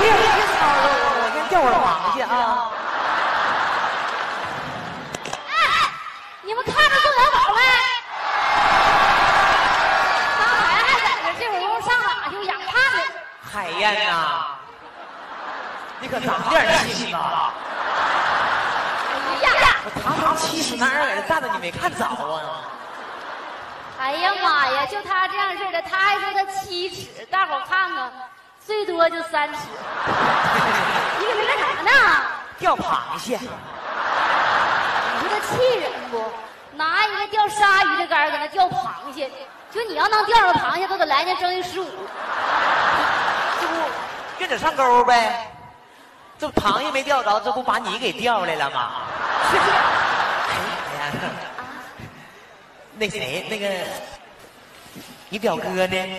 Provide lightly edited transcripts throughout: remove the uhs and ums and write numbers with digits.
别吵了，我先钓会儿螃蟹啊。 哎，你们看着宋小宝没？刚才还在这，这会儿又上哪去养看呢？ 海燕呐，你可长点心吧！ 哎呀， 我堂堂70男儿在这站着，你没看着啊？ 哎呀妈呀！就他这样式的，他还说他7尺，大伙儿看看，最多就3尺。你搁这干啥呢？ 钓螃蟹。 你说他气人不？拿一个钓鲨鱼的竿搁那钓螃蟹，就你要能钓着螃蟹，都得来年正月15。 这不愿者上钩呗？这螃蟹没钓着，这不把你给钓来了吗？哎呀，那谁，那个你表哥呢？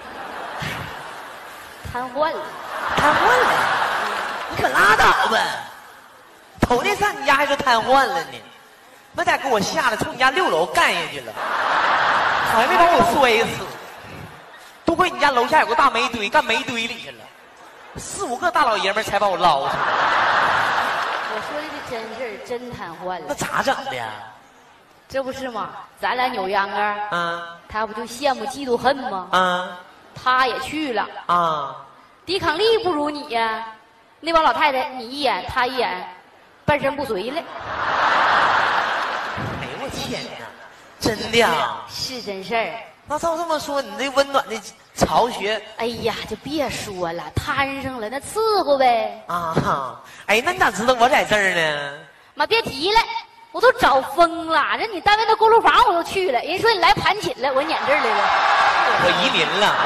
瘫痪了。 瘫痪了？你可拉倒吧！头天上你家还说瘫痪了呢，那家给我吓得从你家6楼干下去了，好像没把我摔死。多亏你家楼下有个大煤堆，干煤堆里去了，4、5个大老爷们才把我捞出来。 我说的是真事儿，真瘫痪了。 那咋整的呀？ 这不是吗？咱俩扭秧歌，他不就羡慕嫉妒恨吗？他也去了抵抗力不如你呀。那帮老太太，你一眼他一眼，半身不遂了。 哎呦我天哪，真的呀？ 是真事儿。 那照这么说，你这温暖的巢穴， 哎呀，就别说了，摊上了，那伺候呗。 哎，那你咋知道我在这儿呢？ 妈，别提了，我都找疯了。这你单位的锅炉房我都去了，人说你来盘寝了，我撵这儿来了。 我移民了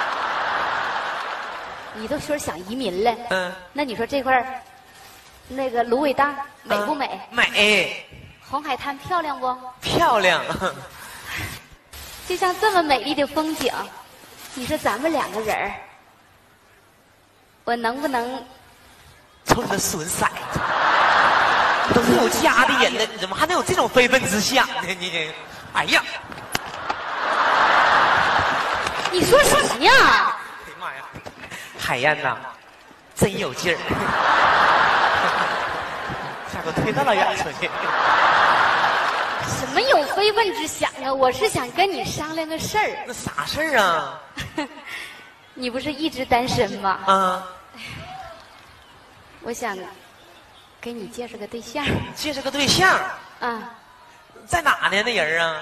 你都说想移民了，那你说这块儿，那个芦苇荡美不美？ 美。 红海滩漂亮不？ 漂亮。 就像这么美丽的风景，你说咱们2个人儿，我能不能？ 瞅你那损色子，都是有家的人了，你怎么还能有这种非分之想呢？你，哎呀！ 你说什么呀？ 哎呀妈呀！海燕呐，真有劲儿，咋给我推那么远出去？ 什么有非分之想啊？我是想跟你商量个事儿。 那啥事儿啊？ 你不是一直单身吗？我想给你介绍个对象。 介绍个对象？在哪呢？那人啊？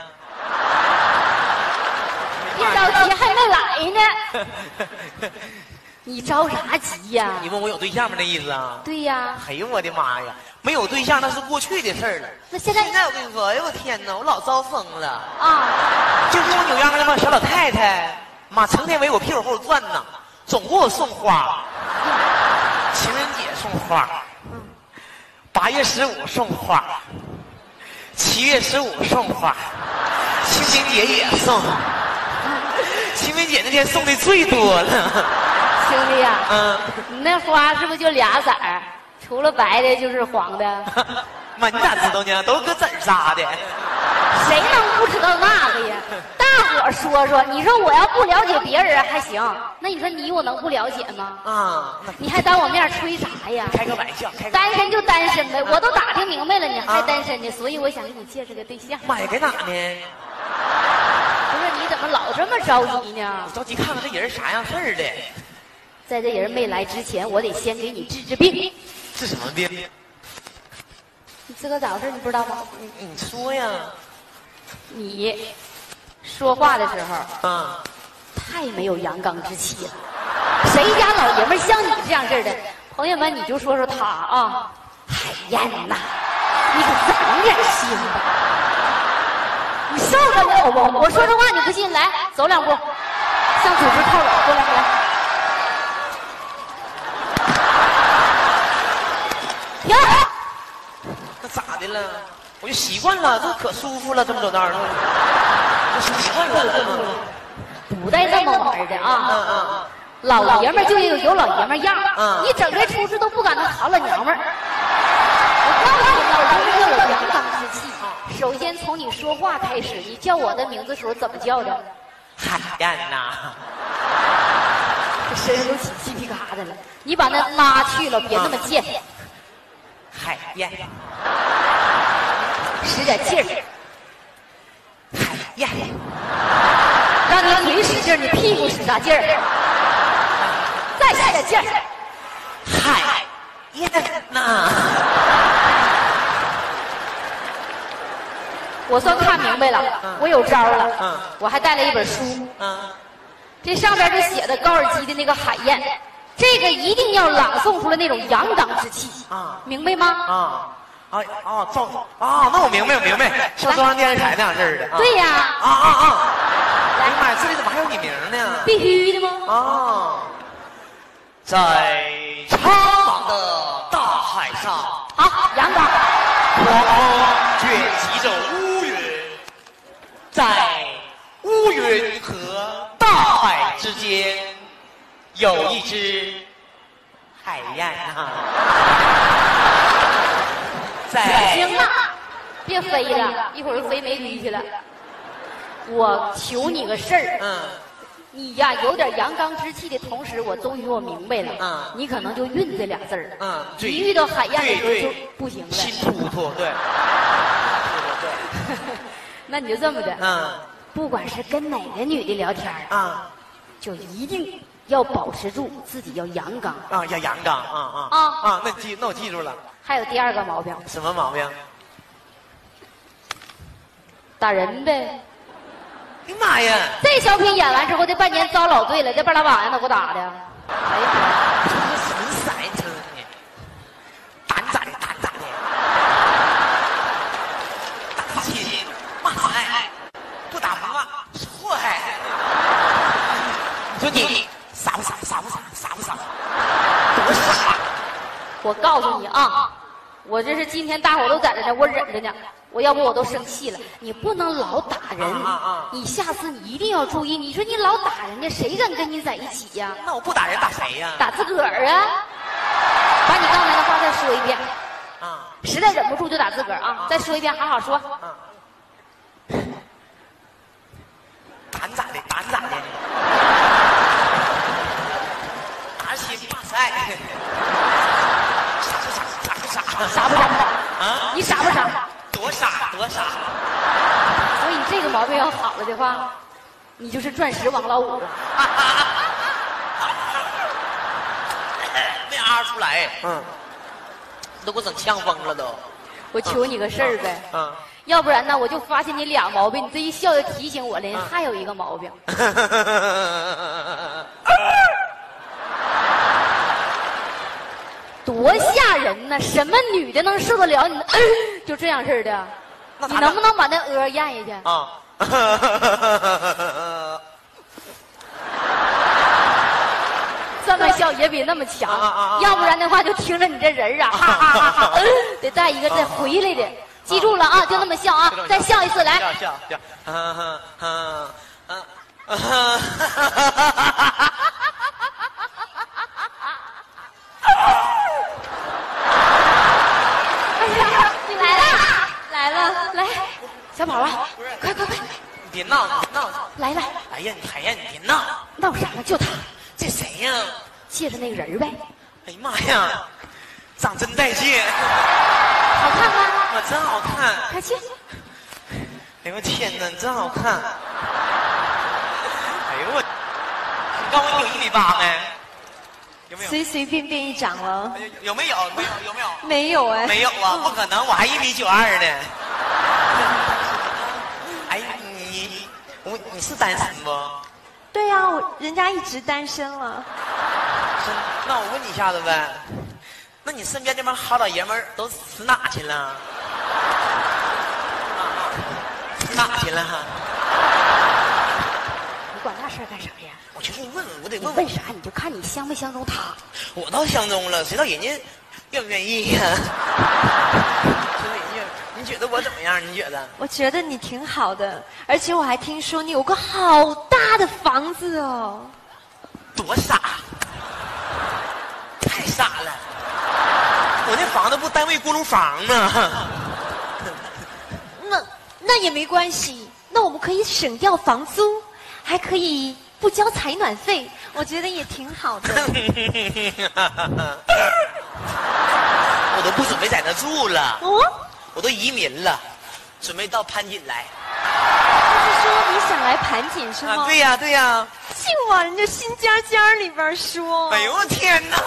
别着急，还没来呢。你着啥急呀？ 你问我有对象吗？那意思啊？ 对呀。 哎呦我的妈呀！没有对象那是过去的事儿了。 那现在我跟你说，哎呦我天哪，我老遭风了就是我扭秧歌那帮小老太太，妈成天围我屁股后转呢，总给我送花。情人节送花，8月15送花，7月15送花，清明节也送。清明节那天送的最多了。 兄弟呀，你那花是不是就俩色儿？除了白的就是黄的。 妈，你咋知道呢？都是搁籽儿扎的。 谁能不知道那个呀？大伙说说，你说我要不了解别人还行，那你说你我能不了解吗？你还当我面吹啥呀？ 开个玩笑， 单身就单身呗，我都打听明白了，你还单身呢，所以我想给你介绍个对象。 妈呀，搁哪呢？ 不是你怎么老这么着急呢？ 我着急看看这人啥样事儿的。 在这人没来之前，我得先给你治治病。 治什么病？ 你自个咋回事？你不知道吗？ 你说呀。 你说话的时候，太没有阳刚之气了。谁家老爷们像你这样式的？朋友们，你就说说他啊，海燕呐，你可长点心吧。你受得了不？我说这话你不信，来走2步，向组织靠拢，过来。停！ 那咋的了？我就习惯了，这可舒服了，这么走道儿，我习惯了。 不带这么玩的啊！老爷们就有老爷们样你整天出去都不敢那好老娘们儿。我告诉你，老爷们要有阳刚之气。首先从你说话开始，你叫我的名字时候怎么叫的？ 海燕呐。 什身上都起鸡皮疙瘩了。你把那拉去了，别那么贱。 海燕， 使点劲儿。 海燕， 让你腿使劲儿，你屁股使啥劲儿？再使点劲儿。 海燕呐！ 我算看明白了，我有招了。我还带了一本书。这上边就写的高尔基的那个海燕，这个一定要朗诵出来那种阳刚之气啊，明白吗？ 那我明白，像中央电视台那样式的。 对呀。 来，妈呀，这里怎么还有你名呢？ 必须的吗？ 在苍茫的大海上， 好，阳刚。 狂风卷集着乌云，在乌云和大海之间，有一只海燕啊。 行了，别飞了，一会儿又飞没驴去了。我求你个事儿，你呀有点阳刚之气的同时，我终于我明白了，你可能就晕这俩字儿，一遇到海燕的时候就不行了， 心突突，对。 那你就这么的，不管是跟哪个女的聊天就一定要保持住自己要阳刚要阳刚那我记住了。 还有第二个毛病， 什么毛病？ 打人呗。 哎呀妈呀！ 这小品演完之后，这半年遭老罪了，这半拉把让他给我打的。哎呀， 这什么色呢？胆咋的？打起骂孩，不打不骂，祸害。你说你傻不傻？多傻！ 我告诉你啊，我这是今天大伙都在这呢，我忍着呢。我要不我都生气了，你不能老打人，你下次你一定要注意。你说你老打人家，谁敢跟你在一起呀？ 那我不打人打谁呀？ 打自个儿啊！把你刚才的话再说一遍。实在忍不住就打自个儿啊！再说一遍，好好说。 胆咋的？打起骂赛。 傻不傻？你傻不傻？ 多傻！ 所以这个毛病要好了的话，你就是钻石王老五。 没出来，都给我整呛疯了都。 我求你个事儿呗，要不然呢，我就发现你俩毛病，你这一笑就提醒我了，你还有一个毛病。多吓人呢！什么女的能受得了你就这样式的？你能不能把那咽下去？这么笑也比那么强，要不然的话就听着你这人得带一个再回来的。记住了啊，就那么笑啊！再笑一次，来。 笑。 来，小宝啊，快！ 你别闹！ 来！ 哎呀，你别闹！ 闹啥呢？就他。 这谁呀？ 借着那个人呗。 哎呀妈呀，长真带劲！ 好看吗？ 我真好看。 快去！ 哎呦我天哪，你真好看！哎呦我，你告诉我你有1.8米没？有没有？ 随便一长了。 有没有？ 没有哎。 没有啊，不可能，我还1.92米呢。哎，你是单身不？ 对呀，人家一直单身了。 那我问你一下子呗，那你身边这帮好老爷们儿都死哪去了？哪去了？ 你管那事儿干啥呀？ 我就是问，我得问。 问啥？你就看你相没相中他。 我倒相中了，谁知道人家愿不愿意呀？你觉得我怎么样？你觉得？ 我觉得你挺好的，而且我还听说你有个好大的房子哦。 多傻！太傻了！我那房子不单位锅炉房吗？ 那也没关系，那我们可以省掉房租，还可以不交采暖费， 我觉得也挺好的。 我都不准备在那住了， 哦， 我都移民了，准备到潘锦来。 就是说你想来盘锦是吗？ 对呀对呀。 就往人家新家家里边说。 哎呦我天哪！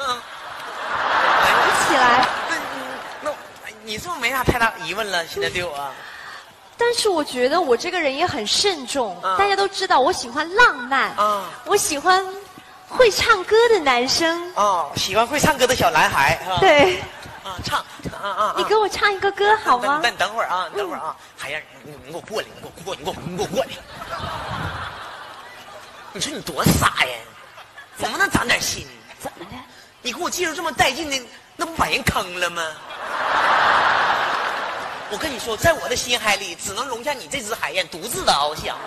一起来。 那你是不是没啥太大疑问了？现在对我？ 但是我觉得我这个人也很慎重，大家都知道我喜欢浪漫，我喜欢会唱歌的男生。 哦，喜欢会唱歌的小男孩。 对。 唱。 你给我唱一个歌好吗？ 那你等会儿啊，你等会儿啊，海燕，你给我过来，你给我过来。你说你多傻呀？怎么能长点心？ 怎么的？ 你给我介绍这么带劲的，那不把人坑了吗？我跟你说，在我的心海里，只能容下你这只海燕独自的翱翔。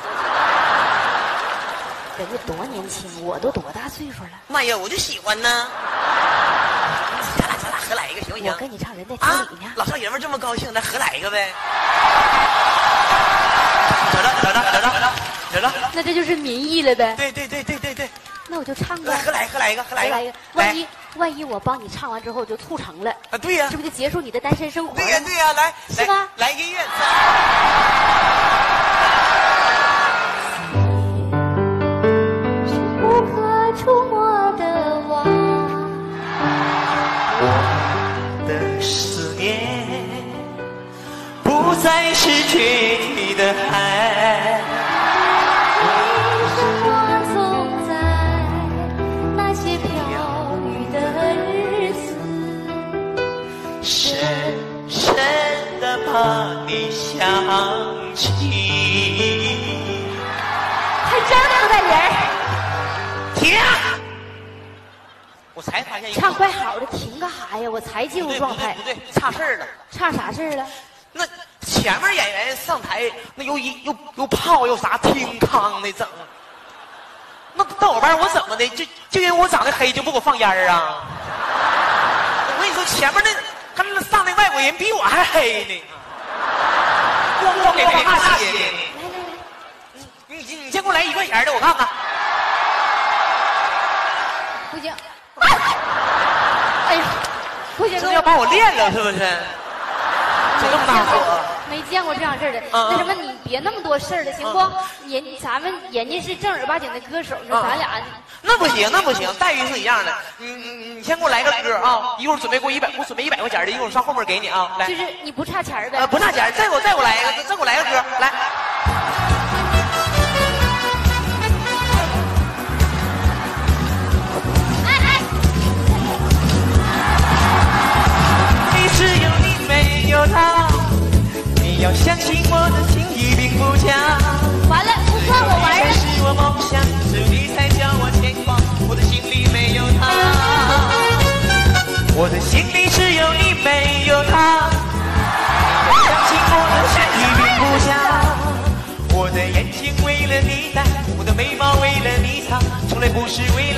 人家多年轻，我都多大岁数了？ 妈呀，我就喜欢呢。咱俩合来一个行不行？ 我跟你唱，人在家里呢。 老少爷们这么高兴，咱合来一个呗。走着。 那这就是民意了呗。 对。 那我就唱吧。 合来一个。 万一我帮你唱完之后就促成了啊？对呀， 这不就结束你的单身生活了？ 对呀，来， 是吧？ 来音乐。 是不可触摸的网， 我的思念不再是决堤的海。 为什么总在那些飘雨的日子， 深深地把你想起？ 还真不带人。 停！我才发现一个唱快好的，停干啥呀？我才进入状态。 不对，差事儿了。 差啥事儿了？ 那前面演员上台，那又泡又啥听康的整，那到我班我怎么的？就因为我长得黑就不给我放烟儿啊？我跟你说，前面那上那外国人比我还黑呢，光给放大些的。你先给我来1块钱的，我看看。 不行。哎呀，不行， 这是要把我练了是不是？这么大火， 没见过这样事儿的。那什么，你别那么多事儿了，行不？咱们人家是正儿八经的歌手，那咱俩那不行，待遇是一样的。你先给我来个歌啊！一会儿准备给我我准备100块钱的，一会儿上后面给你啊。来， 就是你不差钱呗？ 不差钱，再给我来一个，再给我来个歌，来。只有你没有他，你要相信我的情意并不假。 完了，不算我玩了。 是我梦想，是你才叫我牵挂。我的心里没有他，我的心里只有你没有他。你要相信我的情意并不假。我的眼睛为了你戴，我的眉毛为了你擦，从来不是为